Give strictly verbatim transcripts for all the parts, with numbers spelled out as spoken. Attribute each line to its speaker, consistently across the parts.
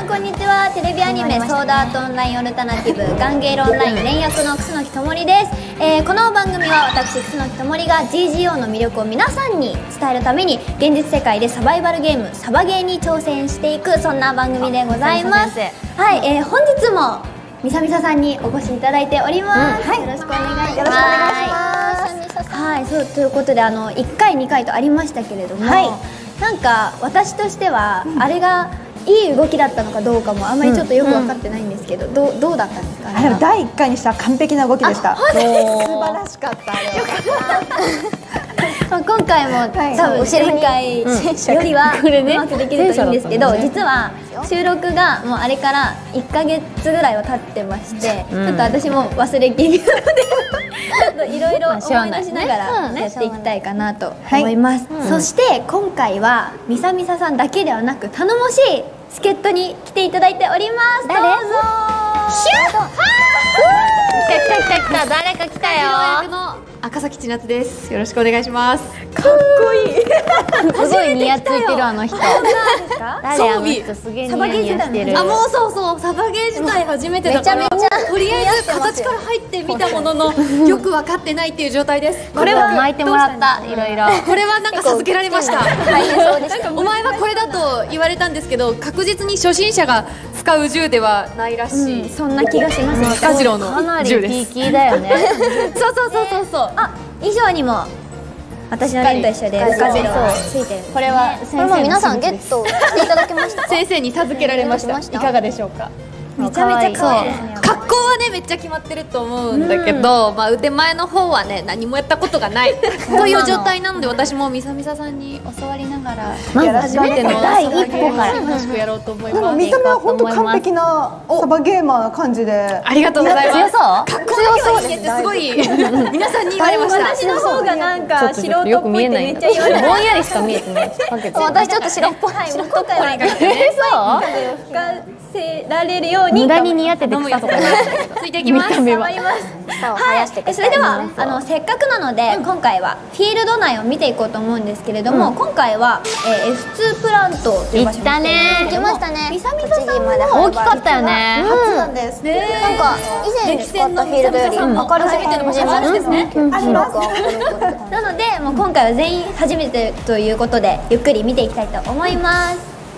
Speaker 1: こんにちは。テレビアニメ「ソードアートオンラインオルタナティブガンゲールオンライン」連役の楠木智です。えー、この番組は私楠木智が ジージーオー の魅力を皆さんに伝えるために現実世界でサバイバルゲームサバゲーに挑戦していく、そんな番組でございます。はい、えー、本日もみさみささんにお越しいただいております。うん、はい、よろしくお願いします。よろしくお願いします。はい、そうということで、あのいっかいにかいとありましたけれども、はい、なんか私としては、うん、あれがいい動きだったのかどうかもあんまりちょっとよく分かってないんですけど、うん、どうどうだったんですかね。
Speaker 2: だいいっかいにしては完璧な動きでした。素晴らしかった。あれ
Speaker 1: 今回も、はい、多分前回よりはうまくできるといいんですけど、ね、実は収録がもうあれからいっかげつぐらいは経ってまして、うん、ちょっと私も忘れ気味なのでちょっといろいろ思い出しながらやっていきたいかなと思います。そして今回はみさみささんだけではなく頼もしい助っ人に来ていただいております。誰？どうぞ。シュッ！
Speaker 3: 来た来た来た来た、誰か来たよ。
Speaker 4: 赤崎千夏です。よろしくお願いします。
Speaker 2: かっこいい。
Speaker 3: すごいニヤついてるあの人。誰あの人すげえニヤニヤしてる。
Speaker 4: あ、もうそうそうサバゲー自体初めてだから。とりあえず形から入ってみたもののよく分かってないっていう状態です。
Speaker 3: これは巻いてもらったいろいろ。
Speaker 4: これはなんか授けられました。お前はこれだと言われたんですけど、確実に初心者が使う銃ではないらしい。
Speaker 1: そんな気がします。
Speaker 4: カジロの銃です。
Speaker 3: ピーキーだよね。
Speaker 1: そうそうそうそうそう。あ、衣装にも私のレンと一緒でガジロがついてる。
Speaker 3: これはこれも皆さんゲットしていただきました。
Speaker 4: 先生に授けられました。いかがでしょうか。
Speaker 1: めちゃめちゃ可愛いですね。
Speaker 4: 格好はねめっちゃ決まってると思うんだけど、まあ腕前の方はね何もやったことがないという状態なので、私もみさみささんに教わりながら初めての
Speaker 3: 第一歩から
Speaker 4: 楽しくやろうと思います。
Speaker 2: でも見た目は本当完璧なサバゲーマーな感じで。
Speaker 4: ありがとうございます。
Speaker 3: 強そう。
Speaker 4: かっこよいってすごい皆さんに言われました。
Speaker 1: 私の方がなんか素人っぽいってめっちゃ言われる。
Speaker 3: ぼんやりしか見えてない。
Speaker 1: 私ちょっと白っぽい。今回は
Speaker 3: そう。
Speaker 1: 吹かせられるように
Speaker 3: 無駄に似合ってて草とか
Speaker 4: ついていきます。
Speaker 1: 頑張ります。はい、それではあのせっかくなので今回はフィールド内を見ていこうと思うんですけれども、今回は エフツー プラントという場所に
Speaker 3: 行きましたね。
Speaker 1: みさみささんも
Speaker 3: 大きかったよね。
Speaker 2: 初なんです。
Speaker 1: なんか以前使ったフィールドより明るく感じますですね。なのでもう今回は全員初めてということでゆっくり見ていきたいと思います。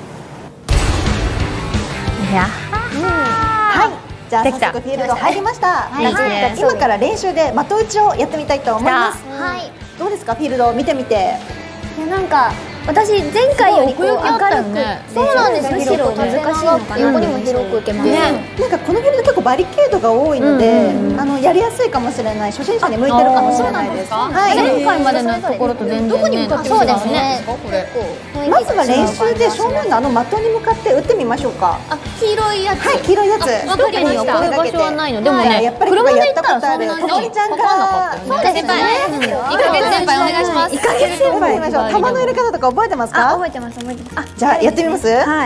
Speaker 3: いや、
Speaker 2: はい、じゃあ早速フィールド入りました。今から練習で的打ちをやってみたいと思います。はい、どうですかフィールド見てみて。
Speaker 1: いやなんか私前回よりこう明るく、そうなんです。むしろ難しいのかな。横にも広く受けますね。
Speaker 2: なんかこのフィールド結構バリケードが多いので、あのやりやすいかもしれない。初心者に向いてるかもしれないです。はい。
Speaker 3: 前回までのところと全然どこに向かって
Speaker 1: そうですね。
Speaker 2: まずは練習で正面のあの的に向かって打ってみましょうか。
Speaker 1: あ、黄色いやつ。
Speaker 2: はい、黄色いやつ。
Speaker 3: 特に怒る場所はないの。でもね、
Speaker 2: やっぱり
Speaker 3: 車で行
Speaker 2: やっ
Speaker 3: ったたら
Speaker 2: ことある。ともみちゃんが。
Speaker 1: そうですね。
Speaker 4: いっかげつ先輩お願いします。
Speaker 1: いっかげつ先輩。
Speaker 2: 球の入れ方とか覚えてますか？
Speaker 1: 覚えてます覚えてます。
Speaker 2: じゃあやってみます？
Speaker 1: はい。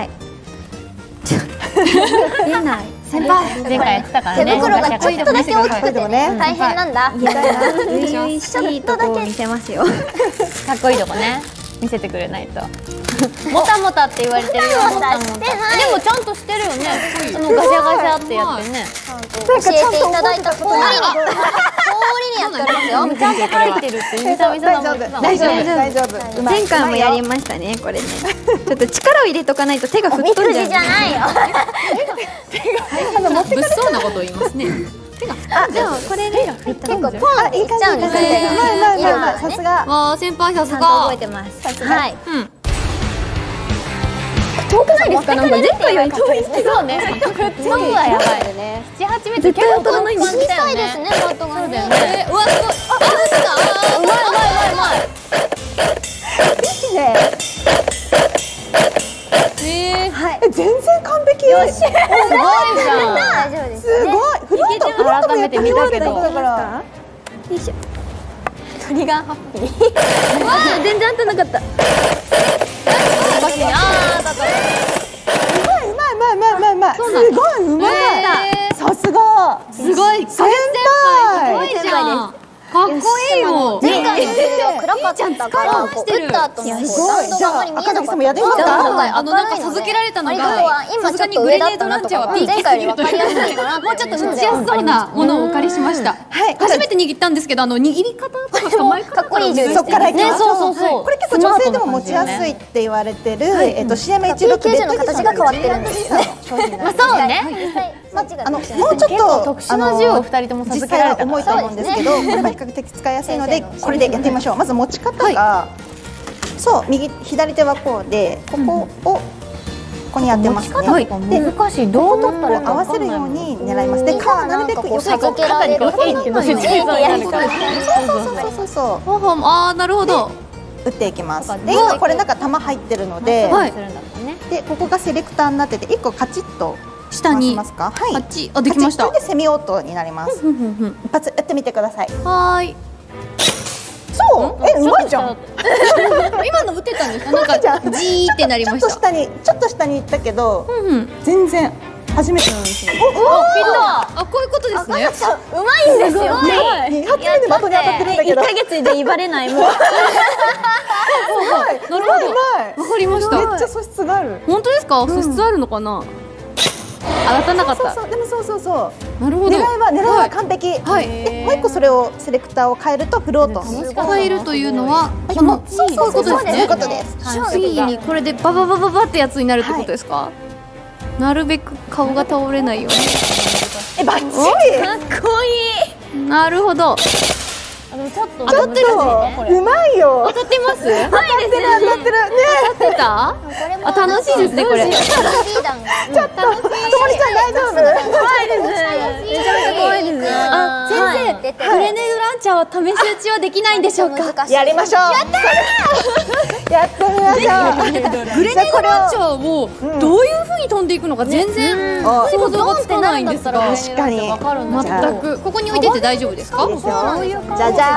Speaker 1: 見えない。先輩。
Speaker 3: 前回やってたからね。
Speaker 1: 手袋がちょっとだけ大きくてね。大変なんだ。 ちょっとだけ見せますよ。
Speaker 3: かっこいいとこね。見せてくれないと。もたもたって言われてるよ。もたもた。でもちゃんとしてるよね。そのガシャガシャってやってね。
Speaker 1: 教えていただいた通りに。通りにやっておりますよ。
Speaker 3: ちゃんと入ってるってみさみさの。
Speaker 2: 大丈夫大丈夫。
Speaker 1: 前回もやりましたねこれね。ちょっと力を入れとかないと手が吹っ飛んじゃう。
Speaker 3: じゃないよ。
Speaker 4: 物騒なこと言いますね。
Speaker 1: あ、でもこれね結構ポン
Speaker 2: いい感じですね。まあまあまあさすが。
Speaker 4: わあ先輩さすが。
Speaker 1: 覚えてます。はい。
Speaker 4: うん。
Speaker 1: 遠くないですか？なんか前回より遠いですけど。
Speaker 3: そうね。そうはやばいね。七八メートル結構遠いんですね。
Speaker 1: 小さいですね。バットがね。
Speaker 4: え、うわすごい。あ、
Speaker 3: うまいうまいうまいうまい。
Speaker 2: いいね。
Speaker 4: ええ。
Speaker 2: はい。全然完璧。よし。すごいじ
Speaker 3: ゃん。
Speaker 1: 大丈夫です。
Speaker 2: すごい。フロントフロントもやってみたけど。よ
Speaker 1: いしょ。鳥がハッピー。わあ、全然当たんなかった。
Speaker 3: ああ、当たった。
Speaker 2: うまいうまいうまいうまいうまい。すごいうまい。さすが。
Speaker 4: すごい。
Speaker 2: 先輩。
Speaker 4: すごいじゃん。かっこいいよ。
Speaker 1: 前回暗かったから、打った後のスタンドがあまり見えなかった。
Speaker 2: 赤崎さんもやってみますか？
Speaker 4: あのなんか授けられたのが
Speaker 1: 今ちょっと上だったなとか、前回より分かりやすいかな。
Speaker 4: もうちょっと打ちやすそうなものをお借りしました。初めて握ったんですけど、あの握り方とか構え方
Speaker 1: かっこいい銃
Speaker 2: そっからいきます。
Speaker 3: そうそうそう。
Speaker 2: これ結構女性でも持ちやすいって言われてるえっと シーエムいちろく レッド
Speaker 1: 形が変わってるんですよね。
Speaker 3: まあそうね。
Speaker 2: あのもうちょっと
Speaker 3: 特殊な銃を二人とも
Speaker 2: 実
Speaker 3: 授けられた。
Speaker 2: 際は重いと思うんですけど、これは比較的使いやすいのでこれでやってみましょう。まず持ち方がそう右左手はこうで、ここをここにやってますね。
Speaker 3: で難しい。どう取ったら
Speaker 2: 合わせるように狙います。で顔はなるべく
Speaker 1: 授けられる。
Speaker 3: 肩に乗せて
Speaker 2: そうそうそうそう。
Speaker 4: ああなるほど。
Speaker 2: 打っていきます。で今これなんか弾入ってるので、でここがセレクターになってて一個カチッと
Speaker 4: 下に
Speaker 2: ますか。はい。
Speaker 4: あっちあできました。
Speaker 2: これでセミオートになります。一発やってみてください。
Speaker 4: はーい。
Speaker 2: そう、えうまいじゃん。
Speaker 4: 今の打てたんですか？なんかジーってなりました。
Speaker 2: ちょっと下にちょっと下に行ったけど、全然初めてなんですよ。
Speaker 4: おお、あこういうことですね。
Speaker 1: うまいんですよ。
Speaker 2: 二発目で的に当たってるんだけど。
Speaker 1: 一ヶ月で威張れないもう。
Speaker 4: なるほど。わかりました。
Speaker 2: めっちゃ素質がある。
Speaker 4: 本当ですか？素質あるのかな？当たらなかった。
Speaker 2: でもそうそうそう。
Speaker 4: なるほど。
Speaker 2: 狙いは狙いは完璧。はい。もう一個それをセレクターを変えるとフロート。
Speaker 4: 変えるというのはこのそういうことですね。
Speaker 2: そういうことです。
Speaker 4: 次にこれでバババババってやつになるってことですか？なるべく顔が倒れないように。
Speaker 2: えバッチリ。
Speaker 1: かっこいい。
Speaker 4: なるほど。
Speaker 3: ちょっと
Speaker 2: ちょっとうまいよ。
Speaker 4: 当たってます？
Speaker 2: 当たってる当たってるね。
Speaker 4: 当たってた？あ楽しいですねこれ。
Speaker 2: ちょっとともりちゃん大丈夫？
Speaker 1: 怖いです。めちゃめちゃ怖いです。
Speaker 4: あ先生、グレネードランチャーは試し撃ちはできないんでしょうか？
Speaker 2: やりましょう。やったー。やってみましょう。
Speaker 4: グレネードランチャーをどういう風に飛んでいくのか全然想像がつかないんですが、
Speaker 2: 確かに
Speaker 4: 全くここに置いてて大丈夫ですか？
Speaker 2: じゃじゃーん。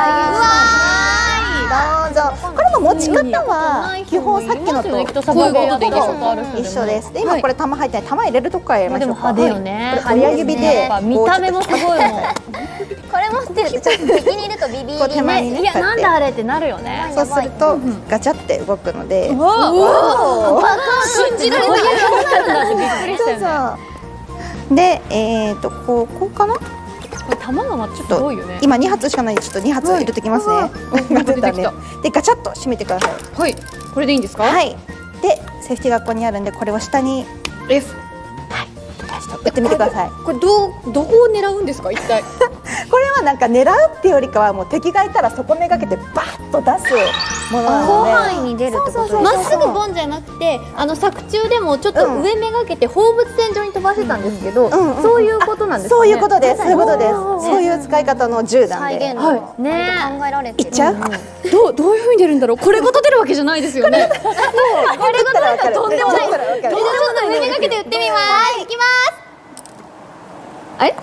Speaker 2: どうぞ。これも持ち方は基本さっきのと
Speaker 4: こういうことでいいですか？
Speaker 2: 一緒です。で今これ玉入ってない、玉入れるとこからやりましょうか。
Speaker 3: でも派手よね。
Speaker 2: 親指で
Speaker 3: 見た目もすごいもん。
Speaker 1: これ持ってるとちょっと敵にいるとビビりね。
Speaker 2: 手前にね。
Speaker 3: いやなんだあれってなるよね。
Speaker 2: そうするとガチャって動くので。
Speaker 4: おお。信じられない。
Speaker 3: びっくりしたよね。
Speaker 2: でえっとこうこうかな。
Speaker 3: 玉がまちょっと多いよね。
Speaker 2: 今に発しかないんでちょっとに発入れてきますね。出たね。でガチャッと閉めてください。
Speaker 4: はい。これでいいんですか？
Speaker 2: はい。でセーフティーがここにあるんでこれを下に
Speaker 4: F。
Speaker 2: 打ってみてください。
Speaker 4: これどうどこを狙うんですか一体？
Speaker 2: これはなんか狙うっていうよりかはもう敵がいたらそこめがけてバッと出すものなので。
Speaker 1: 広範囲に出るってことですか？
Speaker 3: まっすぐボンじゃなくて、あの作中でもちょっと上めがけて放物線上に飛ばしてたんですけど、そういうことなんですかね。
Speaker 2: そういうことです。そういうことです。そういう使い方の銃弾で。
Speaker 1: 再現のね考えられてる。
Speaker 2: いっちゃう？
Speaker 4: どうどういう風に出るんだろう。これごと出るわけじゃないですよね。
Speaker 2: これごとなんかとんでもない。
Speaker 4: ちょっと上めがけて撃ってみます。はい、行きます。あれ？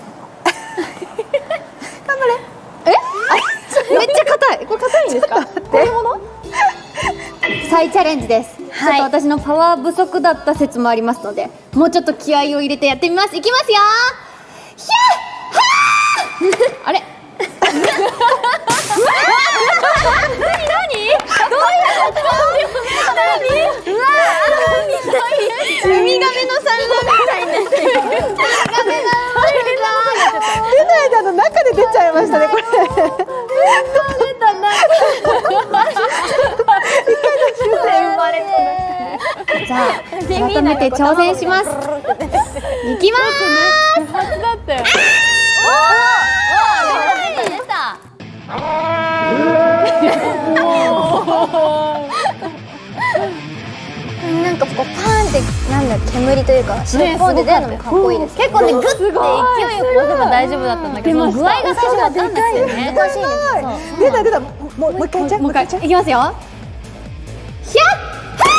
Speaker 2: 頑張れ。
Speaker 4: え？めっちゃ硬い。これ硬いんですか？こういうもの？再チャレンジです。ちょっと私のパワー不足だった説もありますので、もうちょっと気合を入れてやってみます。いきますよ。ひゃっはあ。あれ？何何？どういうこと？何？うわー。ウミガメの産卵みたいになってる。ウミガメが
Speaker 2: 出ないであの中で出ちゃいましたねこれ。
Speaker 3: 出たな。
Speaker 4: じゃあ改めて挑戦します。いきます。
Speaker 3: 初だったよ。
Speaker 1: おお出た。なんかこうパーンってなんだ煙というか白っぽいで出るのもかっこいいです。
Speaker 3: 結構ねグッて勢いよく押せば大丈夫だったんだけど、具合が最初わかんなくてね。
Speaker 1: 難しいです。
Speaker 2: 出た出た。もうもう一回いっちゃう。もう一回いっちゃう。
Speaker 4: いきますよ。ひゃっ。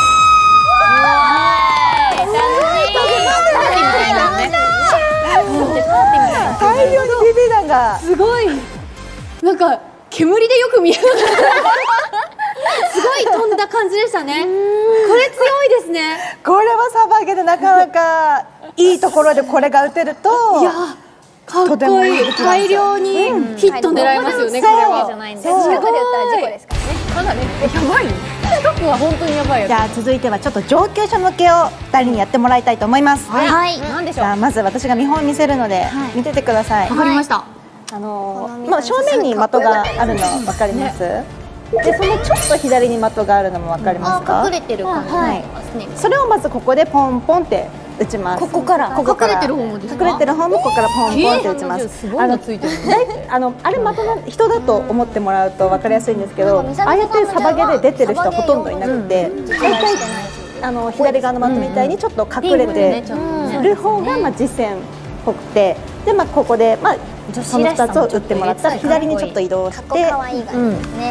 Speaker 2: 大量にビビ弾が
Speaker 4: すごい。なんか煙でよく見える。すごい飛んだ感じでしたね。これ強いですね。
Speaker 2: これはサバゲでなかなかいいところでこれが打てると。
Speaker 4: いやかっこいい。大量にヒット狙えますよね、これは。
Speaker 1: じゃないんで近くで打ったら事故ですからね。
Speaker 3: ただね、やばいよ。近くは本当にやばいやつ。
Speaker 2: じゃあ続いてはちょっと上級者向けをふたりにやってもらいたいと思います。
Speaker 1: はい。
Speaker 3: なんでしょう。
Speaker 2: じゃあまず私が見本を見せるので見ててください。
Speaker 4: わかりました。
Speaker 2: あのーまあ正面に的があるの分かります？でそのちょっと左に的があるのも分かりますか？
Speaker 1: 隠れてる感じ。
Speaker 2: はい。それをまずここでポンポンって打ちます。
Speaker 1: ここから
Speaker 2: ここから
Speaker 4: 隠れてる方もですか？
Speaker 2: 隠れてる方もここからポンポンって打ちます。
Speaker 3: すごいのついてるね。
Speaker 2: あのあれ的の人だと思ってもらうと分かりやすいんですけど、ああやってサバゲで出てる人はほとんどいなくて、大体あの左側の的みたいにちょっと隠れてる方がまあ実戦っぽくて、でまあここでまあそのふたつを打ってもらったら左にちょっと移動して、
Speaker 1: 可愛い感じですね。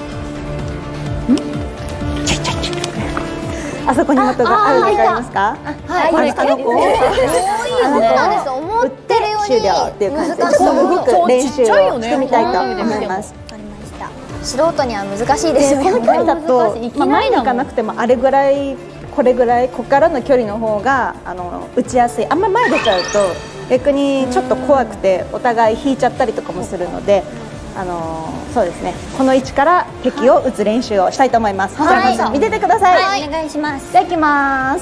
Speaker 2: あそこに的があるの分かりますか？
Speaker 1: はい。
Speaker 2: あのあの子を
Speaker 1: そうなんです。思ってるより
Speaker 2: 終了っていう感じでちょっ
Speaker 1: 難しい。
Speaker 2: と動く練習をしてみたいと思います。
Speaker 1: わかりました。素人には難しいですよ
Speaker 2: この
Speaker 1: ね。
Speaker 2: 距離だと、まあ、前に行かなくてもあれぐらいこれぐらいここからの距離の方があの打ちやすい。あんま前出ちゃうと逆にちょっと怖くてお互い引いちゃったりとかもするので、あのそうですね、この位置から敵を打つ練習をしたいと思います。
Speaker 1: はい、
Speaker 2: じゃあ見ててください。
Speaker 1: はい、お願いします。
Speaker 2: じゃあ行きます。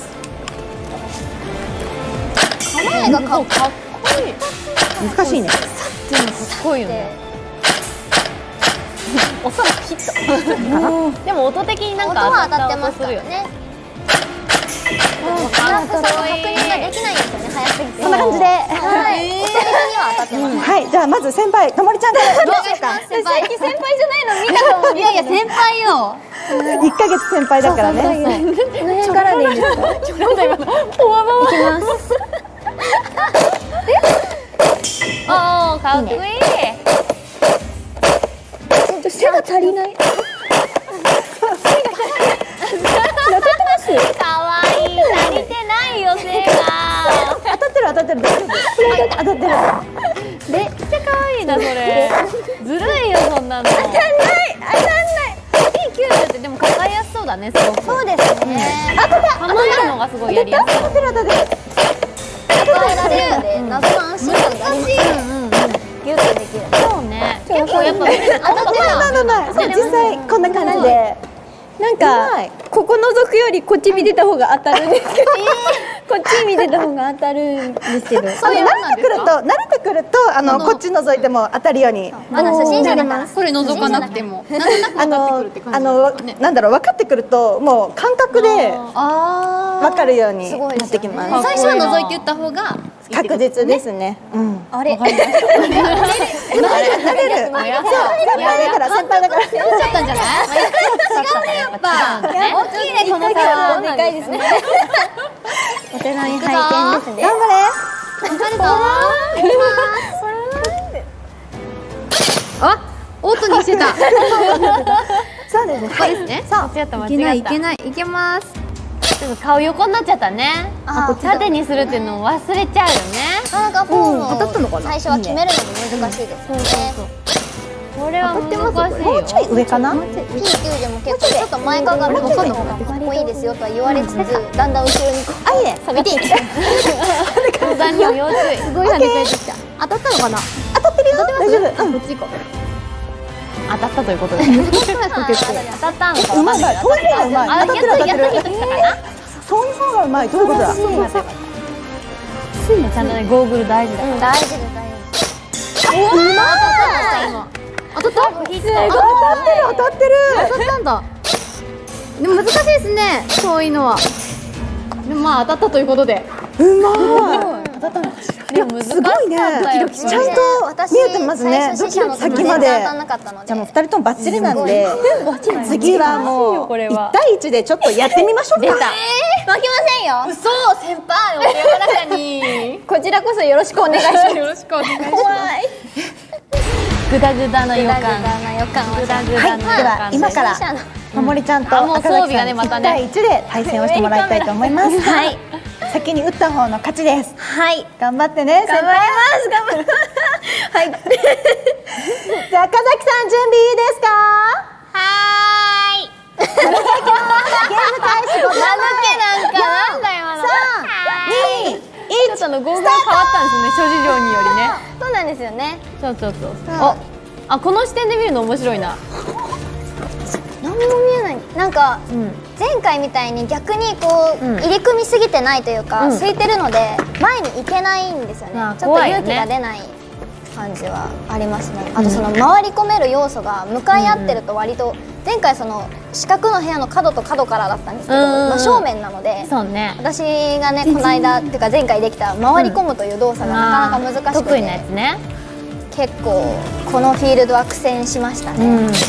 Speaker 1: 構えがかっこいい。
Speaker 2: 難しいね。
Speaker 3: っていうのかっこいいよね。おそらくヒット。でも音的になんか
Speaker 1: 音は当たってますからね。なんかその確認ができないんですよね、早すぎて。
Speaker 2: こんな感じで。
Speaker 1: はい。音的には当たってます。
Speaker 2: はい、じゃあまず先輩ともりちゃんからどうでしょうか。
Speaker 1: 先輩先輩じゃないの見たと思う。いやいや先輩よ。
Speaker 2: いっかげつ先輩だからね。
Speaker 1: この辺からでいいですか。
Speaker 3: ちょっと今ポワママ。いきます。おお、かっこいい。
Speaker 1: 背が足りない。かわいい。足りてないよ背が。
Speaker 2: 当たってる当たってる。当たってる。
Speaker 3: めっちゃ可愛いなそれ。ずるいよそんなの。当たんない
Speaker 1: 当たんない。
Speaker 3: いいキューブってでも抱えやすそうだねすごく。
Speaker 1: そうですね。
Speaker 2: 当たった。
Speaker 3: 構えるのがすごいやりやすい。
Speaker 2: 当たってる当たってる。
Speaker 1: 抱えられるので謎の安心感があります。ギュッとできる。
Speaker 3: そうね。結構やっぱ
Speaker 2: 当たってる当たってる。そう実際こんな感じで。
Speaker 4: なんかここ覗くよりこっち見てた方が当たるんですけど、こっち見てた方が当たるんですけど、
Speaker 2: そう慣れてくると慣れてくるとあのこっち覗いても当たるように。
Speaker 1: あの初心者だから。
Speaker 4: これ覗かなくても
Speaker 2: あのあのなんだろう分かってくるともう感覚で分かるようになってきます。
Speaker 4: 最初は覗いて打った方が
Speaker 2: 確実ですね。
Speaker 1: あれ。
Speaker 2: 慣れる。そう先輩だから先輩だから。
Speaker 4: 打っちゃったんじゃない？
Speaker 1: やっぱ大きいねこの差は。でかいですね。
Speaker 4: お手並み拝見ですね。
Speaker 2: 頑張れ。
Speaker 1: わかるぞ。
Speaker 4: あ、オートにしてた。
Speaker 2: そうですね。
Speaker 4: はいですね。
Speaker 3: 間違った間違った。
Speaker 4: いけないいけないいけます。
Speaker 3: ちょっと顔横になっちゃったね。
Speaker 1: あ、
Speaker 3: 縦にするっていうのを忘れちゃうよね。
Speaker 1: なんかフォーム
Speaker 4: 当たったのか
Speaker 1: を
Speaker 4: な
Speaker 1: 最初は決めるのも難しいですよね。
Speaker 3: これは難しいよ。
Speaker 2: もうちょい上かな。
Speaker 1: ピーきゅうでも結構ちょっと前かがみの方がかっこいいですよとは言われつつ、だんだん後ろにこう
Speaker 2: あいいね。
Speaker 1: 下げていきたい。
Speaker 3: 登山には要注意。
Speaker 4: すごい跳ね返ってきた。当たったのかな？
Speaker 2: 当たってるよ。大丈夫。うん。
Speaker 4: こっち行こう。
Speaker 3: 当たったということで。当たったのか
Speaker 2: うまい。そういうのがうまい。
Speaker 3: あ、
Speaker 2: 当たってる当たってる。そういう方がうまい。どういうことだ。
Speaker 3: ちゃんとねゴーグル大事だ。
Speaker 1: 大事です大事です。
Speaker 2: うまい。
Speaker 4: 当たった？
Speaker 2: 当たってる当たってる。
Speaker 4: 当たったんだ。でも難しいですね。そういうのは。でもまあ当たったということで。
Speaker 2: うまい。当たったのかしら。
Speaker 3: でも難しか
Speaker 2: すごいね。
Speaker 3: ったよ。
Speaker 2: ちゃんと見えてますね。ドキドキ先まで。じゃあもう二人ともバッチリなんで、次はもう一対一でちょっとやってみましょうか。
Speaker 3: 出た。
Speaker 1: 負けませんよ。
Speaker 3: 嘘先輩お手柔らかに。
Speaker 4: こちらこそよろしくお願いします。よろしくお願いします。
Speaker 1: 怖い。
Speaker 3: グダグダの予感。
Speaker 1: グダグダな予感は。
Speaker 3: グダグ
Speaker 2: はい。で
Speaker 3: ダの予
Speaker 2: は
Speaker 3: 感。
Speaker 2: 今から
Speaker 1: 初心者の
Speaker 2: ともりちゃんと
Speaker 3: あもう
Speaker 2: 赤
Speaker 3: 装備が
Speaker 2: 崎さん一
Speaker 3: ねまたね
Speaker 2: 対一で対戦をしてもらいたいと思います。
Speaker 1: はい。
Speaker 2: 先に打った方の勝ちです。
Speaker 1: はい。
Speaker 2: 頑張ってね。
Speaker 1: 頑張ります頑張ります。はい。
Speaker 2: じゃあ赤崎さん準備いいですか？
Speaker 1: はーい。
Speaker 2: ゲーム開始ごびょう
Speaker 3: なんかなんだ今の。
Speaker 2: まえ。さん、に、
Speaker 3: ちょっとあのゴーグル変わったんですね諸事情によりね。
Speaker 1: 途ね。
Speaker 3: そうそうそう。あ、あ、この視点で見るの面白いな。
Speaker 1: 何も見えない。なんか、うん、前回みたいに逆にこう、うん、入り組みすぎてないというか、うん、空いてるので前に行けないんですよね。ちょっと勇気が出ない感じはありますね。あとその回り込める要素が向かい合ってると割と、前回その四角の部屋の角と角からだったんですけど、まあ正面なので、そうね、私がねこの間っていうか前回できた回り込むという動作がなかなか難しくて、得意なやつね。結構このフィールドは苦戦しましたね。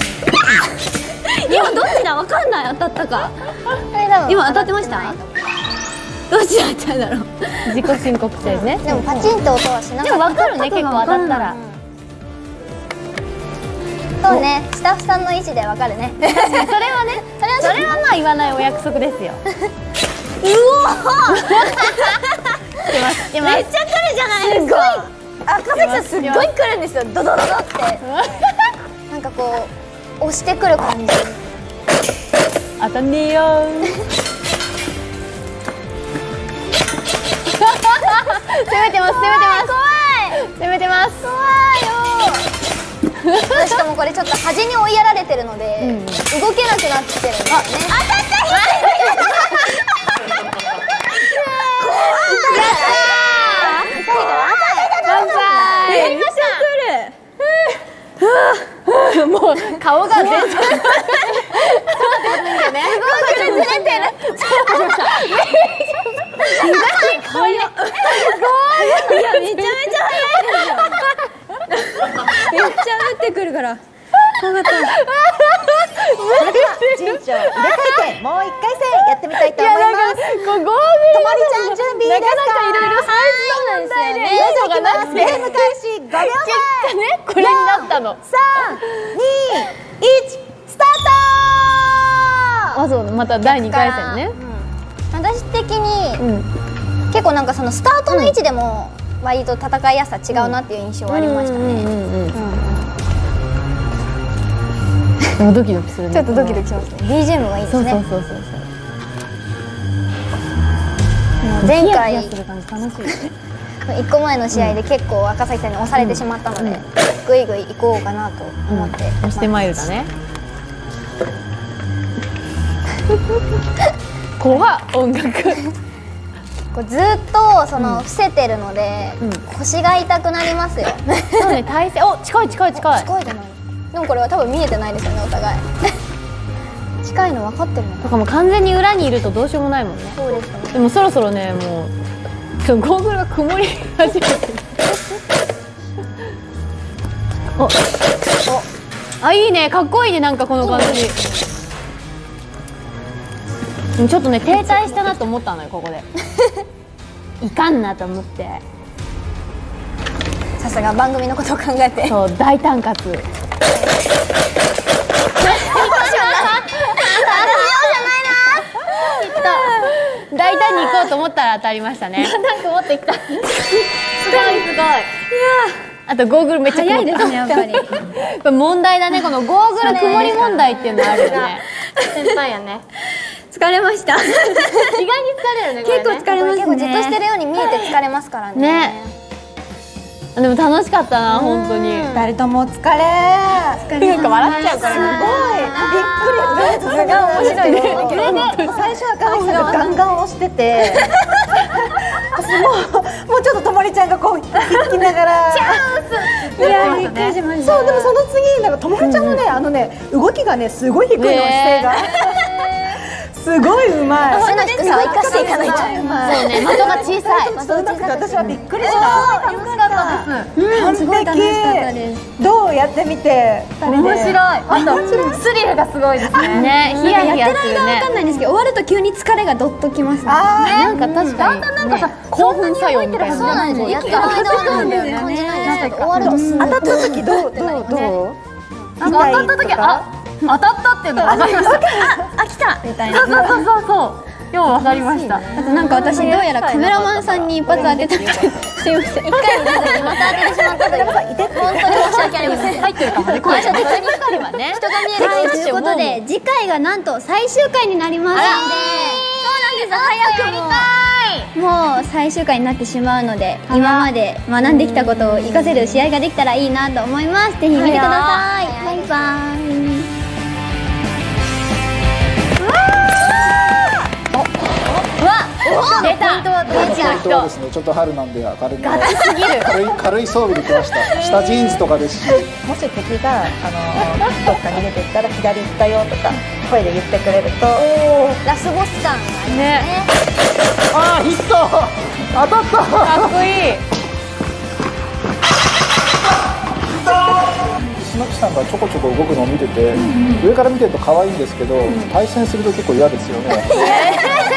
Speaker 4: 今どっちだ、わかんない。当たったか。今当たってました。どっちだったんだろう。
Speaker 3: 自己申告制ね。
Speaker 1: でもパチンと音はしなかった。
Speaker 3: でもわかるね、結構当たったら。
Speaker 1: そうね、スタッフさんの意思でわかるね。
Speaker 3: それはね、それはまあ言わないお約束ですよ。う
Speaker 1: おー。
Speaker 3: 出ます、出ます。
Speaker 1: めっちゃ来るじゃないですか。あ、かさきさんすっごい来るんですよ。ドドドドって。なんかこう押してくる感じ。
Speaker 3: 当たんねえよー。攻めてます、攻めてます。怖い。攻めてます。
Speaker 1: 怖いよ。しかもこれちょっと端に追いやられてるので、うん、動けなくなってるんですよね。あ、当たった。
Speaker 3: やりました。もう顔が全然。すごいずれてる。すごい。いやめちゃめちゃ
Speaker 4: めっちゃ打ってくるから。分かった。
Speaker 2: 順調。入れ替えてもう一回戦やってみたいと思います。
Speaker 3: ともり
Speaker 2: ちゃん準備いいですか？
Speaker 3: いろいろサイズなんですよね。
Speaker 2: どうぞいきます。ゲーム開始ごびょうまえ。
Speaker 3: ね、これになったの。
Speaker 2: さん、に、いち、スタート。
Speaker 3: あ、そう、まただいにかい戦ね。
Speaker 1: 私的に結構なんかそのスタートの位置でも割と戦いやすさ違うなっていう印象はありましたね。
Speaker 3: でもドキドキするね。
Speaker 1: ちょっとドキドキしますね。ビージーエム がいいですね。
Speaker 3: そうそうそうそう。
Speaker 1: 前回
Speaker 3: いっ
Speaker 1: こまえの試合で結構赤崎さんに押されてしまったので、ぐいぐい行こうかなと思ってます。
Speaker 3: 押してマイルだね。怖っ、音楽。
Speaker 1: こうずっとその伏せてるので腰が痛くなりますよ。
Speaker 3: そうね、体勢、お、近い近い近い。
Speaker 1: 近いじゃない。でもこれは多分見えてないですよね、お互い。近いの分かってるの
Speaker 3: とかも完全に裏にいるとどうしようもないもんね。
Speaker 1: そうですね。
Speaker 3: でもそろそろね、もうそうゴーグルが曇り始めてる。お、お、あ、いいね、かっこいいね、なんかこの感じ。でもちょっとね、停滞したなと思ったのよ、ここで。いかんなと思って。
Speaker 1: さすが番組のことを考えて。
Speaker 3: そう、大胆かつ。大胆に行こうと思ったら当たりましたね。
Speaker 4: なんか持ってきた。すごいすごい。いや
Speaker 3: あとゴーグルめっちゃ
Speaker 4: 早いですね、やっぱり。
Speaker 3: 問題だね、このゴーグル曇り問題っていうのあるよね。
Speaker 4: 先輩やね。疲れました。意外に疲れるね。結構疲れますね。
Speaker 1: 結構じっとしてるように見えて疲れますからね。
Speaker 3: でも楽しかったな、本当に。
Speaker 2: 二人ともお疲れ。
Speaker 3: なんか笑っちゃうから。
Speaker 2: すごい。びっくり。すごい面白いね。最初はカミさんがガンガン押してて。もうもうちょっとともりちゃんがこう引きながら。
Speaker 1: チャンス。
Speaker 2: いやびっくりしました。そうでもその次なんかともりちゃんのねあのね動きがねすごい低いの姿勢が。すごいうまい。
Speaker 1: 背の低さは生かしていかないと。そう
Speaker 3: ね、的が小さい。
Speaker 2: 私はびっくりした。
Speaker 4: 楽しかったです。
Speaker 2: 完璧。どうやってみて。
Speaker 4: 面白い。あとスリルがすごいですね。
Speaker 3: ね、ヒヤヒヤするね。
Speaker 4: やってる間わかんないんですけど、終わると急に疲れがどっときますね。
Speaker 3: なんか確かに。
Speaker 4: なんかさ、
Speaker 3: 興奮作用みたいな。
Speaker 1: そうなんですよ。やってる間は感じないですけど、終わるとすごい。
Speaker 2: 当たった時どうどうどう。
Speaker 4: 当たった時あ。当たったっていうのが分かりました。あ、来たみたいな。
Speaker 3: そうそうそうそう。よう分かりました。
Speaker 4: あとなんか私どうやらカメラマンさんに一発当てたみたい。すいません。一回
Speaker 1: また当ててしまったというか、本当に申し訳ありません。
Speaker 3: 入ってるかもね。これ人が見える
Speaker 4: ということで次回がなんと最終回になりますので、そうなんです。早くも
Speaker 1: もう最終回になってしまうので、今まで学んできたことを活かせる試合ができたらいいなと思います。ぜひ見てください。バイバイ。
Speaker 3: 出た。現地の
Speaker 5: 人はですね、ちょっと春なんで軽い軽い軽い装備で来ました。下ジーンズとかですし、
Speaker 2: もし敵があのどっかに出てったら左行ったよとか声で言ってくれると、
Speaker 1: ラスボス感がありますね。
Speaker 5: ああヒット当たった。
Speaker 3: かっこいい。
Speaker 5: 篠木さんがちょこちょこ動くのを見てて、上から見てると可愛いんですけど、対戦すると結構嫌ですよね。